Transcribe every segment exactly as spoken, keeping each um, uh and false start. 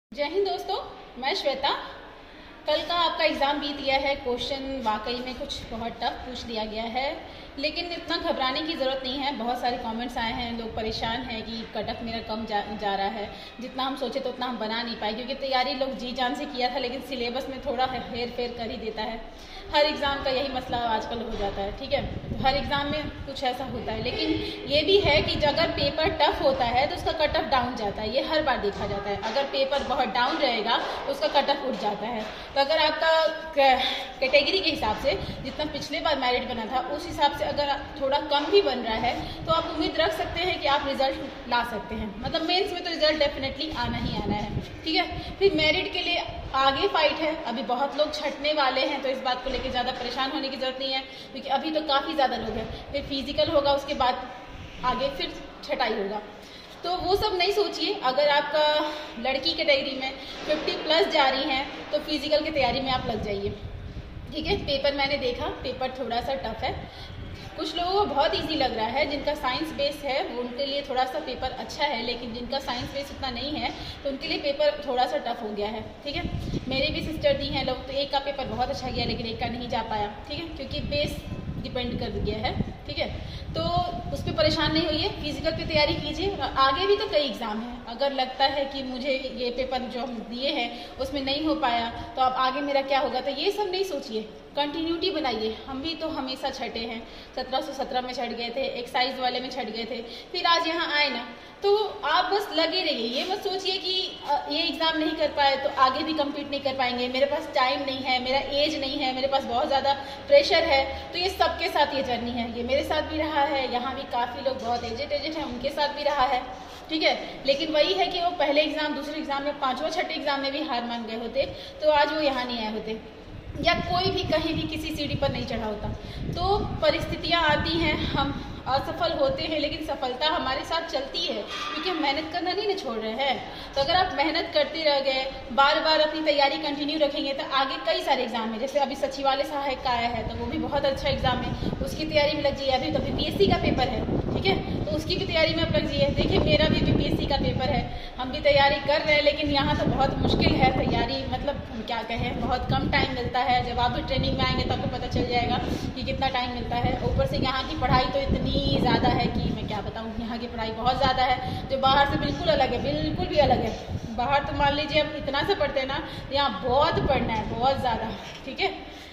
जय हिंद दोस्तों, मैं श्वेता। कल का आपका एग्ज़ाम बीत गया है। क्वेश्चन वाकई में कुछ बहुत टफ पूछ लिया गया है, लेकिन इतना घबराने की ज़रूरत नहीं है। बहुत सारे कमेंट्स आए हैं, लोग परेशान हैं कि कट ऑफ मेरा कम जा, जा रहा है। जितना हम सोचे तो उतना हम बना नहीं पाए, क्योंकि तैयारी लोग जी जान से किया था, लेकिन सिलेबस में थोड़ा हेर फेर कर ही देता है। हर एग्ज़ाम का यही मसला आजकल हो जाता है, ठीक है। तो हर एग्ज़ाम में कुछ ऐसा होता है, लेकिन ये भी है कि अगर पेपर टफ होता है तो उसका कट ऑफ डाउन जाता है। ये हर बार देखा जाता है। अगर पेपर बहुत डाउन रहेगा तो उसका कट ऑफ उठ जाता है। तो अगर आपका कैटेगरी के हिसाब से जितना पिछले बार मेरिट बना था, उस हिसाब से अगर थोड़ा कम भी बन रहा है तो आप उम्मीद रख सकते हैं कि आप रिजल्ट ला सकते हैं। मतलब मेंस में तो रिजल्ट डेफिनेटली आना ही आना है, ठीक है। फिर मेरिट के लिए आगे फाइट है। अभी बहुत लोग छटने वाले हैं, तो इस बात को लेकर ज़्यादा परेशान होने की जरूरत नहीं है, क्योंकि अभी तो काफ़ी ज़्यादा लोग हैं। फिर फिजिकल होगा, उसके बाद आगे फिर छटाई होगा। तो वो सब नहीं सोचिए। अगर आपका लड़की कैटेगरी में पचास प्लस जा रही हैं तो फिजिकल की तैयारी में आप लग जाइए, ठीक है। पेपर मैंने देखा, पेपर थोड़ा सा टफ है। कुछ लोगों को बहुत इजी लग रहा है। जिनका साइंस बेस है वो उनके लिए थोड़ा सा पेपर अच्छा है, लेकिन जिनका साइंस बेस उतना नहीं है तो उनके लिए पेपर थोड़ा सा टफ हो गया है, ठीक है। मेरे भी सिस्टर दी हैं लोग, तो एक का पेपर बहुत अच्छा गया, लेकिन एक का नहीं जा पाया, ठीक है, क्योंकि बेस डिपेंड कर गया है, ठीक है। तो उस पर परेशान नहीं होइए, फिजिकल पे तैयारी कीजिए। आगे भी तो कई एग्जाम हैं। अगर लगता है कि मुझे ये पेपर जो हम दिए हैं उसमें नहीं हो पाया तो अब आगे मेरा क्या होगा, तो ये सब नहीं सोचिए। कंटिन्यूटी बनाइए। हम भी तो हमेशा छटे हैं। सत्रह सौ सत्रह में छट गए थे, एक्साइज वाले में छट गए थे, फिर आज यहाँ आए ना, तो आप बस लगे रहिए। ये मत सोचिए कि ये एग्ज़ाम नहीं कर पाए तो आगे भी कम्पीट नहीं कर पाएंगे, मेरे पास टाइम नहीं है, मेरा एज नहीं है, मेरे पास बहुत ज़्यादा प्रेशर है। तो ये सबके साथ ये जर्नी है। ये मेरे साथ भी रहा है, यहाँ भी काफ़ी लोग बहुत एजेड एजेड हैं, उनके साथ भी रहा है, ठीक है। लेकिन वही है कि वो पहले एग्ज़ाम, दूसरे एग्ज़ाम में, पाँचवा छठे एग्ज़ाम में भी हार मान गए होते तो आज वो यहाँ नहीं आए होते, या कोई भी कहीं भी किसी सीढ़ी पर नहीं चढ़ा होता। तो परिस्थितियाँ आती हैं, हम असफल होते हैं, लेकिन सफलता हमारे साथ चलती है, क्योंकि हम मेहनत करना नहीं ना छोड़ रहे हैं। तो अगर आप मेहनत करते रह गए, बार बार अपनी तैयारी कंटिन्यू रखेंगे, तो आगे कई सारे एग्जाम है। जैसे अभी सचिवालय सहायक का आया है, तो वो भी बहुत अच्छा एग्जाम है, उसकी तैयारी में लग जाइए। अभी तो बीपीएससी का पेपर है, ठीक है, तो उसकी भी तैयारी में आप लग जाइए। देखिए, मेरा भी बीपीएससी का पेपर है, हम भी तैयारी कर रहे हैं, लेकिन यहाँ तो बहुत मुश्किल है तैयारी। मतलब हम क्या कहें, बहुत कम टाइम मिलता है। जब आप भी ट्रेनिंग में आएंगे तो आपको पता चल जाएगा कि कितना टाइम मिलता है। ऊपर से यहाँ की पढ़ाई तो इतनी ज़्यादा है कि मैं क्या बताऊँ। यहाँ की पढ़ाई बहुत ज़्यादा है, जो बाहर से बिल्कुल अलग है, बिल्कुल भी अलग है। बाहर तो मान लीजिए आप इतना सा पढ़ते हैं ना, यहाँ बहुत पढ़ना है, बहुत ज़्यादा, ठीक है।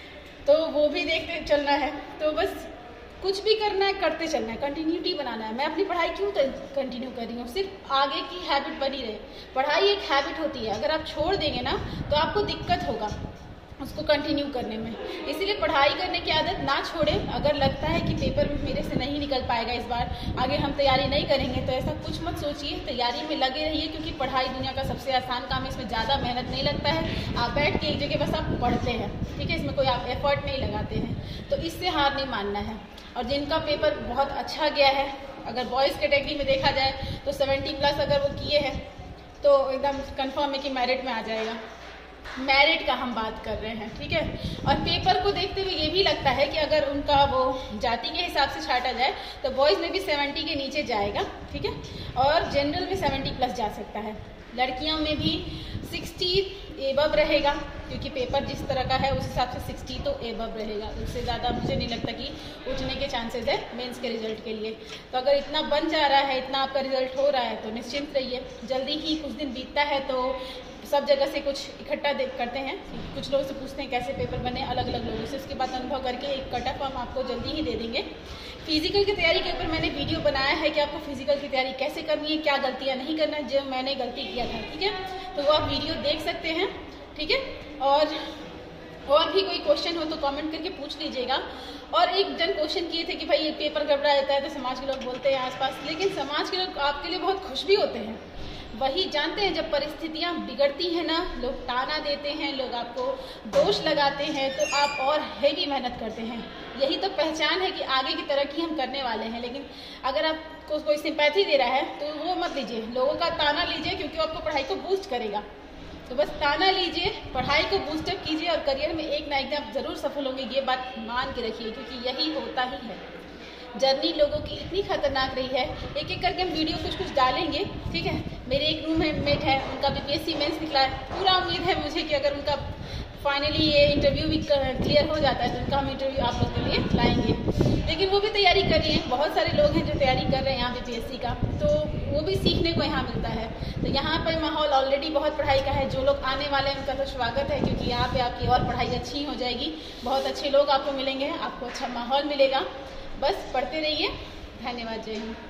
तो वो भी देखते चलना है। तो बस कुछ भी करना है, करते चलना है, कंटिन्यूटी बनाना है। मैं अपनी पढ़ाई क्यों कंटिन्यू कर रही हूँ, सिर्फ आगे की हैबिट बनी रहे। पढ़ाई एक हैबिट होती है, अगर आप छोड़ देंगे ना तो आपको दिक्कत होगा उसको कंटिन्यू करने में। इसीलिए पढ़ाई करने की आदत ना छोड़ें। अगर लगता है कि पेपर मेरे से नहीं निकल पाएगा इस बार, आगे हम तैयारी नहीं करेंगे, तो ऐसा कुछ मत सोचिए। तैयारी में लगे रहिए, क्योंकि पढ़ाई दुनिया का सबसे आसान काम है। इसमें ज़्यादा मेहनत नहीं लगता है। आप बैठ के एक जगह बस आप पढ़ते हैं, ठीक है, इसमें कोई आप एफर्ट नहीं लगाते हैं। तो इससे हार नहीं मानना है। और जिनका पेपर बहुत अच्छा गया है, अगर बॉयज़ कैटेगरी में देखा जाए तो सेवेंटी प्लस अगर वो किए हैं तो एकदम कंफर्म है कि मेरिट में आ जाएगा। मेरिट का हम बात कर रहे हैं, ठीक है। और पेपर को देखते हुए ये भी लगता है कि अगर उनका वो जाति के हिसाब से छाटा जाए तो बॉयज़ में भी सत्तर के नीचे जाएगा, ठीक है, और जनरल में सत्तर प्लस जा सकता है। लड़कियों में भी साठ एबव रहेगा, क्योंकि पेपर जिस तरह का है उस हिसाब से साठ तो एबव रहेगा। उससे ज़्यादा मुझे नहीं लगता कि उठने के चांसेस है मेंस के रिजल्ट के लिए। तो अगर इतना बन जा रहा है, इतना आपका रिजल्ट हो रहा है, तो निश्चिंत रहिए। जल्दी ही कुछ दिन बीतता है तो सब जगह से कुछ इकट्ठा देख करते हैं, कुछ लोगों से पूछते हैं कैसे पेपर बने, अलग अलग लोगों से, उसके बाद अनुभव करके एक कट ऑफ हम आपको जल्दी ही दे देंगे। फिजिकल की तैयारी के ऊपर मैंने वीडियो बनाया है कि आपको फिजिकल की तैयारी कैसे करनी है, क्या गलतियाँ नहीं करना, जो मैंने गलती किया था, ठीक है। तो वो आप वीडियो देख सकते हैं, ठीक है। और और भी कोई क्वेश्चन हो तो कमेंट करके पूछ लीजिएगा। और एक जन क्वेश्चन किए थे कि भाई ये पेपर गड़बड़ा जाता है तो समाज के लोग बोलते हैं आसपास, लेकिन समाज के लोग आपके लिए बहुत खुश भी होते हैं। वही जानते हैं, जब परिस्थितियाँ बिगड़ती हैं ना, लोग ताना देते हैं, लोग आपको दोष लगाते हैं, तो आप और हैवी मेहनत करते हैं। यही तो पहचान है कि आगे की तरक्की हम करने वाले हैं। लेकिन अगर आपको कोई सिंपैथी दे रहा है तो वो मत लीजिए, लोगों का ताना लीजिए, क्योंकि वो आपको पढ़ाई को बूस्ट करेगा। तो बस ताना लीजिए, पढ़ाई को बूस्टअप कीजिए, और करियर में एक ना एक दिन आप ज़रूर सफल होंगे, ये बात मान के रखिए, क्योंकि यही होता ही है। जर्नी लोगों की इतनी खतरनाक रही है, एक एक करके हम वीडियो कुछ कुछ डालेंगे, ठीक है। मेरे एक रूममेट है, उनका बीपीएससी मेंस निकला है। पूरा उम्मीद है मुझे कि अगर उनका फाइनली ये इंटरव्यू भी क्लियर हो जाता है तो उनका हम इंटरव्यू आप लोग के लिए लाएंगे। लेकिन वो भी तैयारी कर रही हैं, बहुत सारे लोग हैं जो तैयारी कर रहे हैं यहाँ बीपीएससी का, तो वो भी सीखने को यहाँ मिलता है। तो यहाँ पर माहौल ऑलरेडी बहुत पढ़ाई का है। जो लोग आने वाले हैं उनका तो स्वागत है, क्योंकि यहाँ पे आपकी और पढ़ाई अच्छी हो जाएगी, बहुत अच्छे लोग आपको मिलेंगे, आपको अच्छा माहौल मिलेगा। बस पढ़ते रहिए। धन्यवाद। जय हिंद।